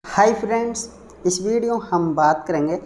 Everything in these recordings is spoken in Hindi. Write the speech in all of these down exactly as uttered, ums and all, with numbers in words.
हाय फ्रेंड्स, इस वीडियो हम बात करेंगे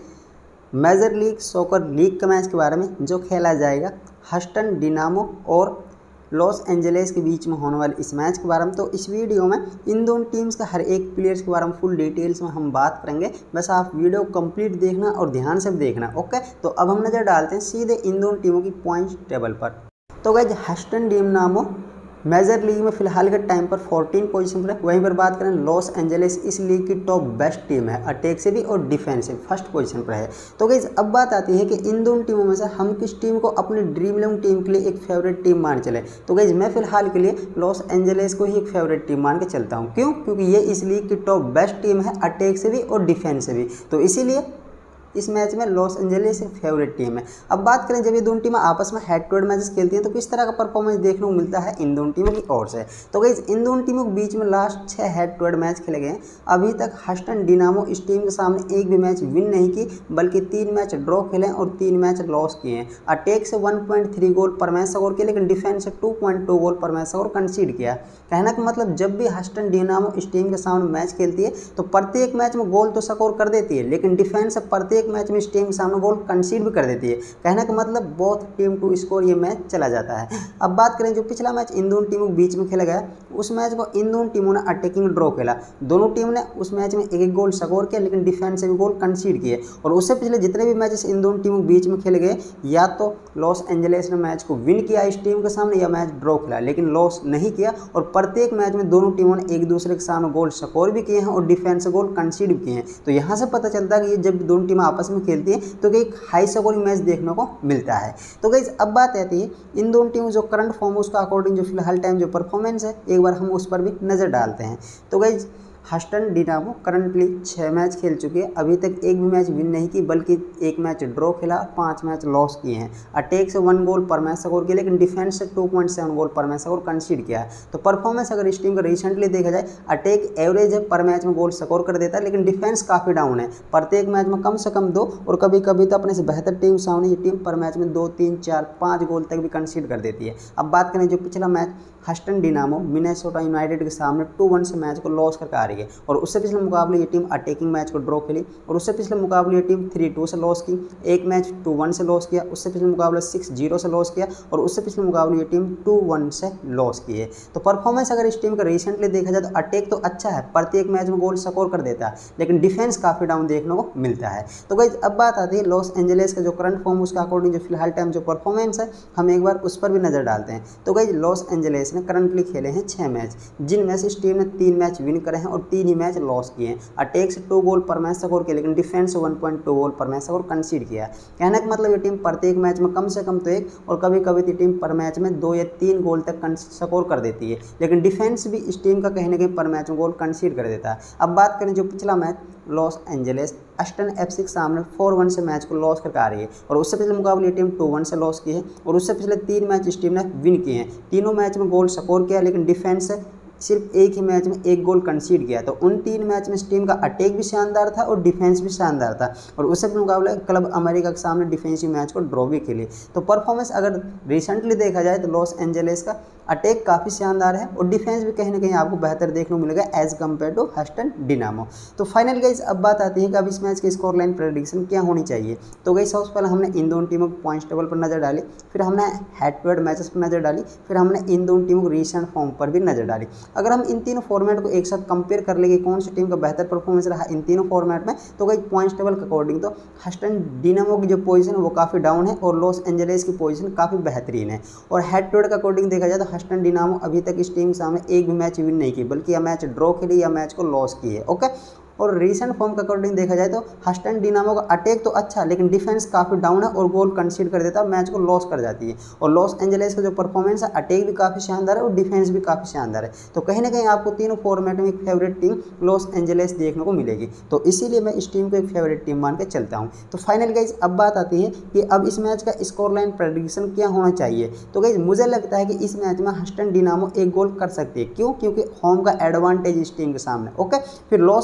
मेजर लीग सॉकर लीग के मैच के बारे में जो खेला जाएगा ह्यूस्टन डिनामो और लॉस एंजलिस के बीच में होने वाले इस मैच के बारे में। तो इस वीडियो में इन दोनों टीम्स का हर एक प्लेयर्स के बारे में फुल डिटेल्स में हम बात करेंगे। बस आप वीडियो कंप्लीट देखना और ध्यान से देखना। ओके, तो अब हम नज़र डालते हैं सीधे इन दोनों टीमों की पॉइंट टेबल पर। तो guys Houston Dynamo major league में फिलहाल के टाइम पर चौदह पोजीशन पर है। वहीं पर बात करें लॉस एंजलिस इस लीग की टॉप बेस्ट टीम है, अटैक से भी और डिफेंस से फर्स्ट पोजीशन पर है। तो गाइस अब बात आती है कि इन दोनों टीमों में से हम किस टीम को अपनी ड्रीम इलेवन टीम के लिए एक फेवरेट टीम मान चले। तो गाइस मैं फिलहाल के लिए लॉस एंजलिस को ही एक फेवरेट टीम मान के चलता हूँ। क्यों? क्योंकि ये इस लीग की टॉप बेस्ट टीम है, अटैक से भी और डिफेंस से भी। तो इसीलिए इस मैच में लॉस एंजलिस एक फेवरेट टीम है। अब बात करें जब ये दोनों टीमें आपस में हेड टू हेड मैचेस खेलती हैं तो किस तरह का परफॉर्मेंस देखने को मिलता है इन दोनों टीमों की ओर से। तो गाइस इन दोनों टीमों के बीच में लास्ट छह हेड टू हेड मैच खेले गए हैं। अभी तक ह्यूस्टन डिनामो इस टीम के सामने एक भी मैच विन नहीं की, बल्कि तीन मैच ड्रॉ खेले और तीन मैच लॉस किए हैं। अटैक से वन पॉइंट थ्री गोल पर मैच स्कोर किया, लेकिन डिफेंस से टू पॉइंट टू गोल पर मैच स्कोर कंसीड किया। कहने का मतलब जब भी ह्यूस्टन डिनामो इस टीम के सामने मैच खेलती है तो प्रत्येक मैच में गोल तो स्कोर कर देती है, लेकिन डिफेंस से प्रत्येक मैच में इस टीम सामने गोल कंसीड भी कर देती है। कहने का मतलब बहुत टीम टू स्कोर ये मैच चला जाता है। अब बात करें जो पिछला मैच इन दोनों टीमों के बीच में खेला गया, उस मैच को इन दोनों टीमों ने अटैकिंग ड्रॉ खेला। दोनों टीम ने उस मैच में एक एक गोल स्कोर किया, लेकिन डिफेंस से भी गोल कंसीड किए। और उससे पिछले जितने भी मैचेस इन दोनों टीमों के बीच में खेले गए, या तो लॉस एंजलिस ने मैच को विन किया इस टीम के सामने या मैच ड्रॉ खेला, लेकिन लॉस नहीं किया। और प्रत्येक मैच में दोनों टीमों ने एक दूसरे के सामने गोल स्कोर भी किए हैं और डिफेंस से गोल कंसीड भी किए हैं। तो यहाँ से पता चलता है कि ये जब दोनों टीमें आपस में खेलती हैं तो एक हाई स्कोरिंग मैच देखने को मिलता है। तो गाइस अब बात आती है इन दोनों टीमों जो करंट फॉर्म उसका अकॉर्डिंग जो फिलहाल टाइम जो परफॉर्मेंस है, एक बार हम उस पर भी नज़र डालते हैं। तो गाइस ह्यूस्टन डिनामो करंटली छः मैच खेल चुकी है, अभी तक एक भी मैच विन नहीं की, बल्कि एक मैच ड्रॉ खेला, पांच मैच लॉस किए हैं। अटैक से वन गोल पर मैच स्कोर किया, लेकिन डिफेंस से टू पॉइंट सेवन गोल पर मैच स्कोर कंसीड किया है। तो परफॉर्मेंस अगर इस टीम का रिसेंटली देखा जाए, अटैक एवरेज है, पर मैच में गोल स्कोर कर देता है, लेकिन डिफेंस काफ़ी डाउन है। प्रत्येक मैच में कम से कम दो और कभी कभी तो अपने से बेहतर टीम सामने ये टीम पर मैच में दो तीन चार पाँच गोल तक भी कंसीड कर देती है। अब बात करें जो पिछला match Houston Dynamo Minnesota United के सामने टू वन से मैच को लॉस करके आ रही है, और उससे पिछले मुकाबले ये टीम अटैकिंग मैच को ड्रॉ खेली, और उससे पिछले मुकाबले ये टीम थ्री टू से लॉस की, एक मैच टू वन से लॉस किया, उससे पिछले मुकाबले सिक्स जीरो से लॉस किया, और उससे पिछले मुकाबले ये टीम टू वन से लॉस की है। तो परफॉर्मेंस अगर इस टीम का रिसेंटली देखा जाए तो अटैक तो अच्छा है, प्रत्येक मैच में गोल स्कोर कर देता है, लेकिन डिफेंस काफ़ी डाउन देखने को मिलता है। तो गाइस अब बात आती है लॉस एंजलिस का जो करंट फॉर्म उसका अकॉर्डिंग जो फिलहाल टाइम जो परफॉर्मेंस है, हम एक बार उस पर भी नजर डालते हैं। तो गाइस लॉस एंजलिस ने करंटली खेले हैं छह मैच, जिनमें से इस टीम ने तीन मैच विन करे हैं और तीन ही मैच लॉस किए हैं। अटैक से टू गोल पर मैच स्कोर किया, लेकिन डिफेंस से वन पॉइंट टू गोल पर मैच स्कोर कंसीड किया है। कहने का मतलब ये टीम प्रत्येक मैच में कम से कम तो एक और कभी कभी तो टीम पर मैच में दो या तीन गोल तक स्कोर कर देती है, लेकिन डिफेंस भी इस टीम का कहीं ना कहीं पर मैच में गोल कंसीड कर देता है। अब बात करें जो पिछला match Los Angeles Houston FC के सामने फोर वन से मैच को लॉस करके आ रही है, और उससे पिछले मुकाबले ये टीम टू वन से लॉस की है, और उससे पिछले तीन मैच इस टीम ने विन किए हैं। तीनों मैच में गोल स्कोर किया, लेकिन डिफेंस से सिर्फ एक ही मैच में एक गोल कंसीड किया। तो उन तीन मैच में इस टीम का अटैक भी शानदार था और डिफेंस भी शानदार था, और उससे मुकाबले क्लब अमेरिका के सामने डिफेंसिव मैच को ड्रॉ भी खेली। तो परफॉर्मेंस अगर रिसेंटली देखा जाए तो लॉस एंजलिस का अटैक काफ़ी शानदार है और डिफेंस भी कहीं ना कहीं आपको बेहतर देखने को मिलेगा as compared to Houston Dynamo. तो फाइनल गाइस अब बात आती है कि अब इस मैच की स्कोर लाइन प्रेडिक्शन क्या होनी चाहिए। तो गाइस सबसे पहले हमने इन दोनों टीमों के पॉइंट्स टेबल पर नजर डाली, फिर हमने हेड टू हेड मैचेस पर नजर डाली, फिर हमने इन दोनों टीमों के रिसेंट फॉर्म पर भी नजर डाली। अगर हम इन तीनों फॉर्मेट को एक साथ कंपेयर कर लेंगे कौन सी टीम का बेहतर परफॉर्मेंस रहा इन तीनों फॉर्मेट में, तो गाइस पॉइंट्स टेबल के अकॉर्डिंग तो ह्यूस्टन डिनामो की जो पोजीशन है वो काफ़ी डाउन है और लॉस एंजलिस की पोजीशन काफ़ी बेहतरीन है। और हेड टू हेड के अकॉर्डिंग देखा जाए तो ह्यूस्टन डिनामो अभी तक इस टीम के सामने एक भी मैच विन नहीं की, बल्कि या मैच ड्रॉ खेली या मैच को लॉस की है। ओके, और रीसेंट फॉर्म के अकॉर्डिंग देखा जाए तो ह्यूस्टन डिनामो का अटैक तो अच्छा, लेकिन डिफेंस काफ़ी डाउन है और गोल कंसीड कर देता है, मैच को लॉस कर जाती है। और लॉस एंजलिस का जो परफॉर्मेंस है, अटैक भी काफ़ी शानदार है और डिफेंस भी काफ़ी शानदार है। तो कहीं ना कहीं आपको तीनों फॉर्मेट में एक फेवरेट टीम लॉस एंजलिस देखने को मिलेगी, तो इसीलिए मैं इस टीम को एक फेवरेट टीम मान के चलता हूँ। तो फाइनल गाइज अब बात आती है कि अब इस मैच का स्कोर लाइन प्रेडिक्शन क्या होना चाहिए। तो गाइज मुझे लगता है कि इस मैच में ह्यूस्टन डिनामो एक गोल कर सकती है। क्यों? क्योंकि होम का एडवांटेज इस टीम के सामने। ओके, फिर लॉस एंजलिस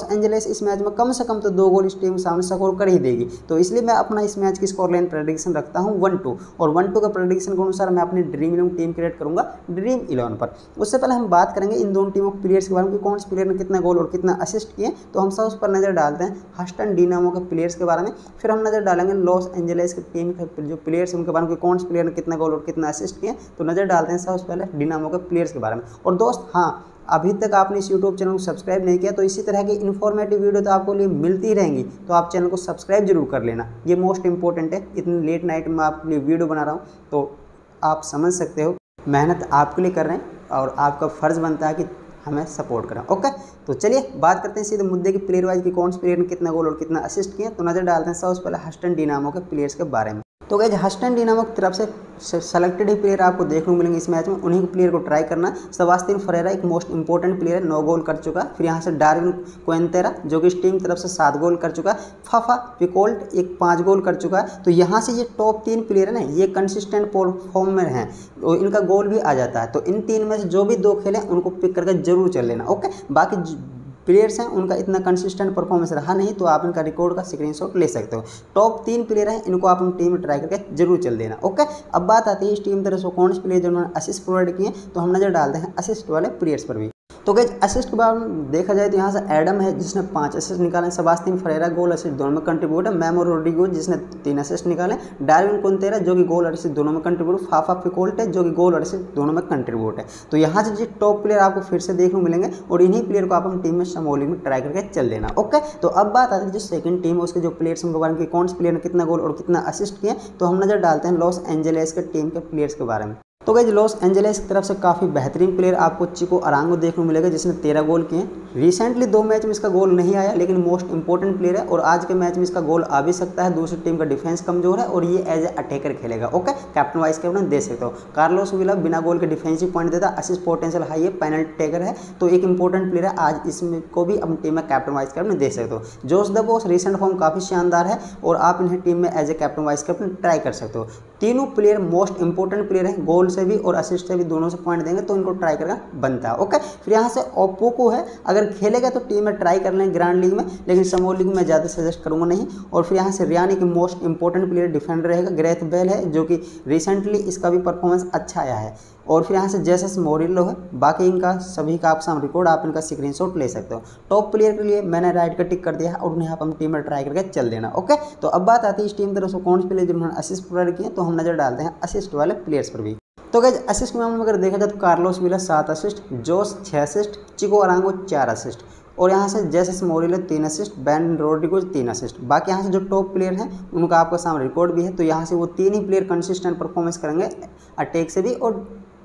एंजेलिस इस मैच में कम से कम तो दो गोल इस टीम के सामने स्कोर कर ही देगी। तो इसलिए मैं अपना इस मैच की स्कोर लाइन प्रेडिक्शन रखता हूँ वन टू, और वन टू का प्रेडिक्शन के अनुसार मैं अपनी ड्रीम इलेवन टीम क्रिएट करूँगा ड्रीम इलेवन पर। उससे पहले हम बात करेंगे इन दोनों टीमों के प्लेयर्स के बारे में कि कौन से प्लेयर ने कितना गोल और कितना असिस्ट किए। तो हम सब उस पर नज़र डालते हैं ह्यूस्टन डिनामो के प्लेयर्स के बारे में, फिर हम नज़र डालेंगे लॉस एंजेलिस के टीम के जो प्लेयर्स हैं उनके बारे में कि कौन से प्लेयर ने कितना गोल और कितना असिस्ट किए। तो नज़र डालते हैं सबसे पहले डिनामो के प्लेयर्स के बारे में। और दोस्त हाँ, अभी तक आपने इस यूट्यूब चैनल को सब्सक्राइब नहीं किया तो इसी तरह की इन्फॉर्मेटिव वीडियो तो आपको लिए मिलती रहेंगी, तो आप चैनल को सब्सक्राइब जरूर कर लेना, ये मोस्ट इंपॉर्टेंट है। इतनी लेट नाइट में आपके लिए वीडियो बना रहा हूँ तो आप समझ सकते हो मेहनत आपके लिए कर रहे हैं और आपका फ़र्ज़ बनता है कि हमें सपोर्ट करें। ओके, तो चलिए बात करते हैं सीधे मुद्दे की प्लेयर वाइज कि कौन से प्लेयर ने कितना गोल और कितना असिस्ट किया। तो नज़र डालते हैं सबसे पहले ह्यूस्टन डिनामो के प्लेयर्स के बारे में। तो गाइस ह्यूस्टन डिनामो की तरफ से सेलेक्टेड ही प्लेयर आपको देखने को मिलेंगे इस मैच में, उन्हीं के प्लेयर को ट्राई करना। सेबास्टियन फरेरा एक मोस्ट इंपॉर्टेंट प्लेयर है, नौ गोल कर चुका है। फिर यहाँ से डार्विन क्वेंतेरा जो कि इस टीम की तरफ से सात गोल कर चुका है। फाफा पिकोल्ट एक पाँच गोल कर चुका है। तो यहाँ से ये टॉप तीन प्लेयर है ना, ये कंसिस्टेंट फॉर्म में हैं और इनका गोल भी आ जाता है। तो इन तीन में से जो भी दो खेलें उनको पिक करके जरूर चल लेना। ओके, बाकी प्लेयर्स हैं उनका इतना कंसिस्टेंट परफॉर्मेंस रहा नहीं, तो आप इनका रिकॉर्ड का स्क्रीनशॉट ले सकते हो। टॉप तीन प्लेयर हैं, इनको आप अपनी टीम में ट्राई करके जरूर चल देना। ओके, अब बात आती है इस टीम तरफ से कौन से प्लेयर जिन्होंने असिस्ट प्रोवाइड किए, तो हम नजर डालते हैं असिस्ट वाले प्लेयर्स पर भी। तो गाइस असिस्ट के बारे में देखा जाए तो यहाँ से एडम है जिसने पाँच असिस्ट निकाले, सेबास्टियन फरेरा गोल असिस्ट दोनों में कंट्रीब्यूट है, मेमो रोड्रिगो जिसने तीन असिस्ट निकाले, डार्विन क्वेंतेरा जो कि गोल और असिस्ट दोनों में कंट्रीब्यूट, फाफा पिकोल्ट है जो कि गोल और असिस्ट दोनों में कंट्रीब्यूट है। तो यहाँ से जो टॉप प्लेयर आपको फिर से देखने को मिलेंगे और इन्हीं प्लेयर को आप अपनी टीम में समोली में ट्राई करके चल देना। ओके, तो अब बात आती है जो सेकंड टीम है उसके जो प्लेयर्स उनके बारे में कौन से प्लेयर ने कितना गोल और कितना असिस्ट किए। तो हम नजर डालते हैं लॉस एंजेलिस के टीम के प्लेयर्स के बारे में। तो गाइस लॉस एंजेलिस की तरफ से काफ़ी बेहतरीन प्लेयर आपको चिको अरांगो देखने को मिलेगा जिसने तेरह गोल किए। रिसेंटली दो मैच में इसका गोल नहीं आया लेकिन मोस्ट इंपॉर्टेंट प्लेयर है और आज के मैच में इसका गोल आ भी सकता है। दूसरी टीम का डिफेंस कमजोर है और ये एज ए अटैकर खेलेगा। ओके, कैप्टन वाइस कैप्टन दे सकते हो। कार्लोस विला बिना गोल के डिफेंसिव पॉइंट देता, असिस्ट पोटेंशियल हाई है, पेनल्टी टेकर है, तो एक इंपॉर्टेंट प्लेयर है। आज इसमें को भी अपनी टीम में कैप्टन वाइस कैप्टन दे सकते हो। Jose the boss recent form काफ़ी शानदार है और आप इन्हें टीम में as a captain vice captain try कर सकते हो। तीनों प्लेयर मोस्ट इंपॉर्टेंट प्लेयर हैं, गोल से भी और असिस्ट से भी दोनों से पॉइंट देंगे तो इनको ट्राई करना बनता है। ओके, फिर यहाँ से ओप्पो है, अगर खेलेगा तो टीम में ट्राई कर लें ग्रैंड लीग में, लेकिन स्मॉल लीग में ज़्यादा सजेस्ट करूँगा नहीं। और फिर यहाँ से रियानी की मोस्ट इंपॉर्टेंट प्लेयर डिफेंडर रहेगा, ग्रेथ बेल है जो कि रिसेंटली इसका भी परफॉर्मेंस अच्छा आया है। और फिर यहाँ से जेसस मोरिल्लो है, बाकी इनका सभी का आप सामने रिकॉर्ड आप इनका स्क्रीनशॉट ले सकते हो। टॉप प्लेयर के लिए मैंने राइट का टिक कर दिया है और उन्हें आप अपनी टीम में ट्राई करके चल देना। ओके, तो अब बात आती है इस टीम तरफ से कौन से प्लेयर जिन्होंने असिस्ट प्रोवाइड किए। तो हम नजर डालते हैं असिस्ट वाले प्लेयर्स पर भी। तो गाइस असिस्ट के मामले में अगर देखा जाए तो कार्लोस विला सात असिस्ट, जोस छः असिस्ट, चिको अरांगो चार असिस्ट और यहाँ से जेसस मोरिल्लो तीन असिस्ट, बेन रोड्रिगो तीन असिस्ट। बाकी यहाँ से जो टॉप प्लेयर हैं उनका आपका सामने रिकॉर्ड भी है, तो यहाँ से वो तीन ही प्लेयर कंसिस्टेंट परफॉर्मेंस करेंगे अटैक से भी और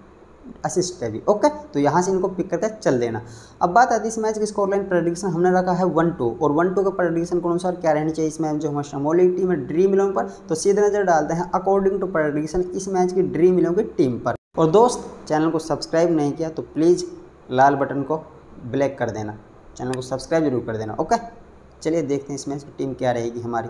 असिस्ट पे भी। ओके, तो यहाँ से इनको पिक करके चल देना। अब बात आती है इस मैच की स्कोर लाइन प्रेडिक्शन हमने रखा है वन टू और वन टू के प्रेडिक्शन के अनुसार क्या रहनी चाहिए इस मैच जो हमारी शमोली टीम है ड्रीम इलेवन पर। तो सीधे नजर डालते हैं अकॉर्डिंग टू प्रेडिक्शन इस मैच की ड्रीम इलेवन की टीम पर। और दोस्त चैनल को सब्सक्राइब नहीं किया तो प्लीज़ लाल बटन को ब्लैक कर देना, चैनल को सब्सक्राइब जरूर कर देना। ओके, चलिए देखते हैं इस मैच की टीम क्या रहेगी हमारी।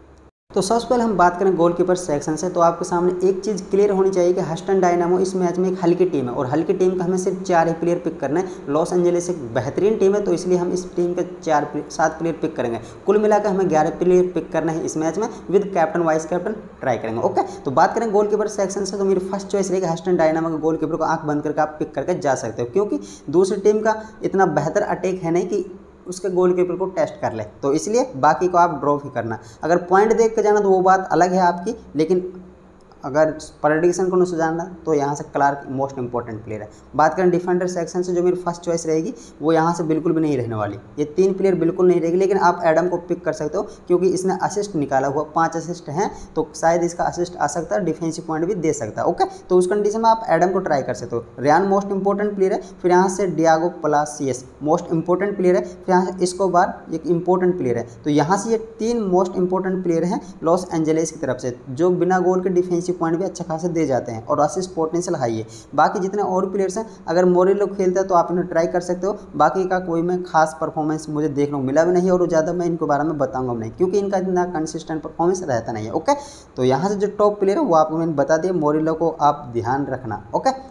तो सबसे पहले हम बात करें गोलकीपर सेक्शन से, तो आपके सामने एक चीज़ क्लियर होनी चाहिए कि ह्यूस्टन डायनामो इस मैच में एक हल्की टीम है और हल्की टीम का हमें सिर्फ चार ही प्लेयर पिक करना है। लॉस एंजेलिस एक बेहतरीन टीम है तो इसलिए हम इस टीम के चार सात प्लेयर पिक करेंगे। कुल मिलाकर हमें ग्यारह प्लेयर पिक करना है इस मैच में, with captain vice captain try करेंगे। ओके, तो बात करें गोलकीपर सेक्शन से तो मेरी फर्स्ट चॉइस रहेगी ह्यूस्टन डायनामो के गोलकीपर को आँख बंद करके आप पिक करके जा सकते हो, क्योंकि दूसरी टीम का इतना बेहतर अटैक है नहीं कि उसके गोलकीपर को टेस्ट कर ले, तो इसलिए बाकी को आप ड्रॉप ही करना। अगर पॉइंट देख के जाना तो वो बात अलग है आपकी, लेकिन अगर प्रेडिक्शन को नहीं जानना तो यहाँ से क्लार्क मोस्ट इंपॉर्टेंट प्लेयर है। बात करें डिफेंडर सेक्शन से जो मेरी फर्स्ट चॉइस रहेगी वो यहाँ से बिल्कुल भी नहीं रहने वाली, ये तीन प्लेयर बिल्कुल नहीं रहेगी, लेकिन आप एडम को पिक कर सकते हो क्योंकि इसने असिस्ट निकाला हुआ, पाँच असिस्ट हैं तो शायद इसका असिस्ट आ सकता है, डिफेंसिव पॉइंट भी दे सकता है। ओके, तो उस कंडीशन में आप एडम को ट्राई कर सकते हो। रियान मोस्ट इंपॉर्टेंट प्लेयर है, फिर यहाँ से Diego Palacios most important player है, फिर यहाँ से इस्कोबार एक इंपॉर्टेंट प्लेयर है। तो यहाँ से ये तीन मोस्ट इंपॉर्टेंट प्लेयर हैं लॉस एंजेलिस की तरफ से जो बिना गोल के डिफेंसिव पॉइंट भी अच्छा खासा दे जाते हैं और असिस्ट पोटेंशियल हाई है। बाकी जितने और प्लेयर्स हैं अगर मोरिल्लो खेलता है तो आप इन्हें ट्राई कर सकते हो, बाकी का कोई में खास परफॉर्मेंस मुझे देखने को मिला भी नहीं और ज़्यादा मैं इनके बारे में बताऊंगा नहीं क्योंकि इनका इतना कंसिस्टेंट परफॉर्मेंस रहता नहीं है। ओके, तो यहाँ से जो टॉप प्लेयर है वो आपको मैंने बता दिया, मोरिल्लो को आप ध्यान रखना। ओके,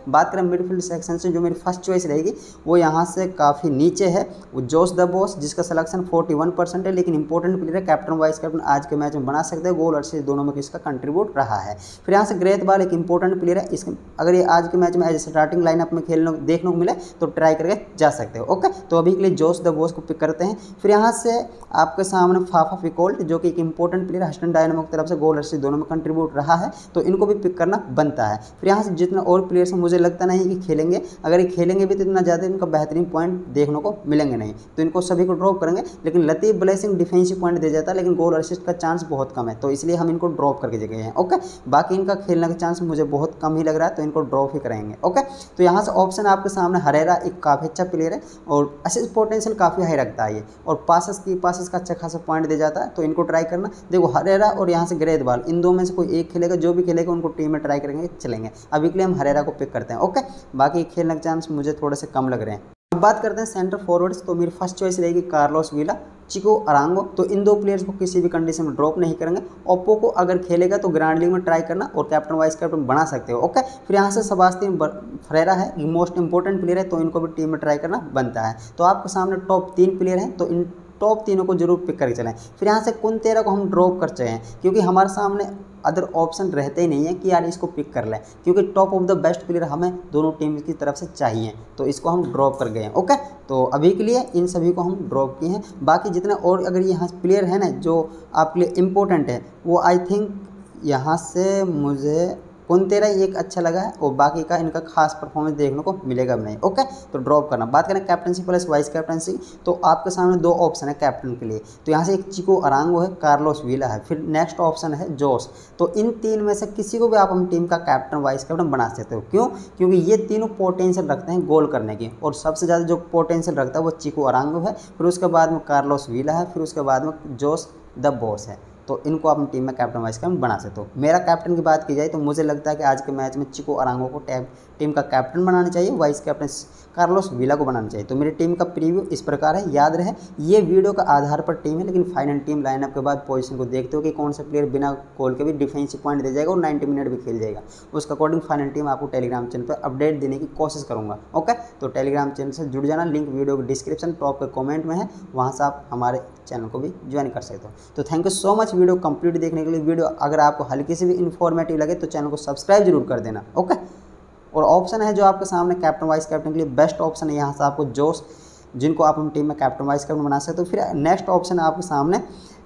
बात करें मिडफील्ड सेक्शन से, जो मेरी फर्स्ट चॉइस रहेगी वो यहाँ से काफ़ी नीचे है, वो जोश द बॉस, जिसका सिलेक्शन इकतालीस परसेंट है, लेकिन इंपॉर्टेंट प्लेयर है, कैप्टन वाइस कैप्टन आज के मैच में बना सकते हैं, गोल और असिस्ट दोनों में किसका कंट्रीब्यूट रहा है। फिर यहाँ से ग्रेथ बॉल एक इंपॉर्टेंट प्लेयर है, इसके अगर ये आज के मैच में एज स्टार्टिंग लाइनअप में खेलने देखने को मिले तो ट्राई करके जा सकते हो। ओके, तो अभी के लिए जोश द बॉस को पिक करते हैं। फिर यहाँ से आपके सामने फाफा फिकोल्ट, जो कि एक इंपॉर्टेंट प्लेयर हस्टन डायनामो की तरफ से गोल और असिस्ट दोनों में कंट्रीब्यूट रहा है, तो इनको भी पिक करना बनता है। फिर यहाँ से जितने और प्लेयर्स हैं मुझे लगता नहीं कि खेलेंगे, अगर ये खेलेंगे भी तो इतना ज़्यादा इनका बेहतरीन पॉइंट देखने को मिलेंगे नहीं, तो इनको सभी को ड्रॉप करेंगे। लेकिन लतीफ़ ब्लेसिंग डिफेंसिव पॉइंट दे जाता है, लेकिन गोल और असिस्ट का चांस बहुत कम है, तो इसलिए हम इनको ड्रॉप करके जगह हैं। ओके, बाकी इनका खेलने का चांस मुझे बहुत कम ही लग रहा है, तो इनको ड्रॉप ही करेंगे। ओके, तो यहाँ से ऑप्शन आपके सामने हरेरा एक काफ़ी अच्छा प्लेयर है और असिस्ट पोटेंशियल काफ़ी हाई रखता है ये, और पासेस की पासेस का अच्छा खासा पॉइंट दे जाता है, तो इनको ट्राई करना। देखो हरेरा और यहाँ से ग्रेथ बॉल, इन दो में से कोई एक खेलेगा, जो भी खेलेगा उनको टीम में ट्राई करेंगे, चलेंगे। अभी के लिए हम हरेरा को पिक करते हैं। ओके, बाकी खेलने का चांस मुझे थोड़े से कम लग रहे हैं। अब बात करते हैं सेंटर फॉरवर्ड्स, तो मेरी फर्स्ट चॉइस रहेगी कार्लोस वीला, चिको अरांगो, तो इन दो प्लेयर्स को किसी भी कंडीशन में ड्रॉप नहीं करेंगे। ओप्पो को अगर खेलेगा तो ग्रैंड लीग में ट्राई करना और कैप्टन वाइस कैप्टन बना सकते हो। ओके, फिर यहाँ से सेबास्टियन फरेरा है, ये मोस्ट इंपॉर्टेंट प्लेयर है, तो इनको भी टीम में ट्राई करना बनता है। तो आपके सामने टॉप तीन प्लेयर हैं, तो इन टॉप तीनों को जरूर पिक करके चलें। फिर यहाँ से कुंतेरा को हम ड्रॉप कर चाहें, क्योंकि हमारे सामने अदर ऑप्शन रहते ही नहीं है कि यार इसको पिक कर लें, क्योंकि top of the best player हमें दोनों टीम की तरफ से चाहिए, तो इसको हम ड्रॉप कर गए हैं। ओके, तो अभी के लिए इन सभी को हम ड्रॉप किए हैं। बाकी जितने और अगर यहाँ प्लेयर हैं ना जो आपके लिए इम्पोर्टेंट है, वो आई थिंक यहाँ से मुझे कुंतेरा एक अच्छा लगा है, और बाकी का इनका खास परफॉर्मेंस देखने को मिलेगा भी नहीं। ओके, तो ड्रॉप करना। बात करें कैप्टनसी प्लस वाइस कैप्टनसी, तो आपके सामने दो ऑप्शन है कैप्टन के लिए, तो यहाँ से एक चिको अरांगो है, कार्लोस वीला है, फिर नेक्स्ट ऑप्शन है जोस। तो इन तीन में से किसी को भी आप हम टीम का कैप्टन वाइस कैप्टन बना सकते हो। क्यों? क्योंकि ये तीनों पोटेंशियल रखते हैं गोल करने की, और सबसे ज़्यादा जो पोटेंशियल रखता है वो चिको अरांगो है, फिर उसके बाद में कार्लोस वीला है, फिर उसके बाद में जोस द बॉस है, तो इनको अपनी टीम में कैप्टन वाइस कैप्टन बना सकते हो। मेरा कैप्टन की बात की जाए तो मुझे लगता है कि आज के मैच में चिको अरांगो को टीम का कैप्टन बनाना चाहिए, वाइस कैप्टन कार्लोस वीला को बनाना चाहिए। तो मेरी टीम का प्रीव्यू इस प्रकार है। याद रहे ये वीडियो का आधार पर टीम है, लेकिन फाइनल टीम लाइनअप के बाद पोजीशन को देखते हो कि कौन सा प्लेयर बिना गोल के भी डिफेंसिव पॉइंट दे जाएगा और नब्बे मिनट भी खेल जाएगा, उसके अकॉर्डिंग फाइनल टीम आपको टेलीग्राम चैनल पर अपडेट देने की कोशिश करूँगा। ओके, तो टेलीग्राम चैनल से जुड़ जाना, लिंक वीडियो के डिस्क्रिप्शन टॉप के कॉमेंट में है, वहाँ से आप हमारे चैनल को भी ज्वाइन कर सकते हो। तो thank you so much video complete देखने के लिए। वीडियो अगर आपको हल्की से भी इन्फॉर्मेटिव लगे तो चैनल को सब्सक्राइब जरूर कर देना। ओके, और ऑप्शन है जो आपके सामने कैप्टन वाइस कैप्टन के लिए बेस्ट ऑप्शन है, यहाँ से आपको जोश, जिनको आप हम टीम में कैप्टन वाइस कैप्टन बना सकते हो। फिर नेक्स्ट ऑप्शन है आपके सामने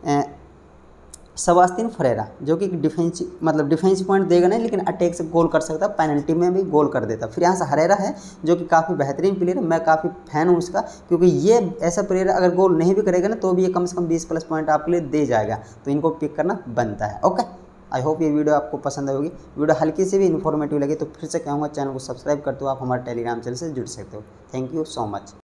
सेबास्टियन फरेरा, जो कि डिफेंसिव मतलब डिफेंसिव पॉइंट देगा नहीं, लेकिन अटैक से गोल कर सकता है, पेनल्टी में भी गोल कर देता। फिर यहाँ से हरेरा है, जो कि काफ़ी बेहतरीन प्लेयर है, मैं काफ़ी फैन हूँ इसका, क्योंकि ये ऐसा प्लेयर अगर गोल नहीं भी करेगा ना तो भी ये कम से कम बीस प्लस पॉइंट आपके लिए दे जाएगा, तो इनको पिक करना बनता है। ओके, आई होप ये वीडियो आपको पसंद होगी। वीडियो हल्की से भी इन्फॉर्मेटिव लगे तो फिर से कहूँगा चैनल को सब्सक्राइब करते हो, आप हमारे टेलीग्राम चैनल से जुड़ सकते हो। Thank you so much.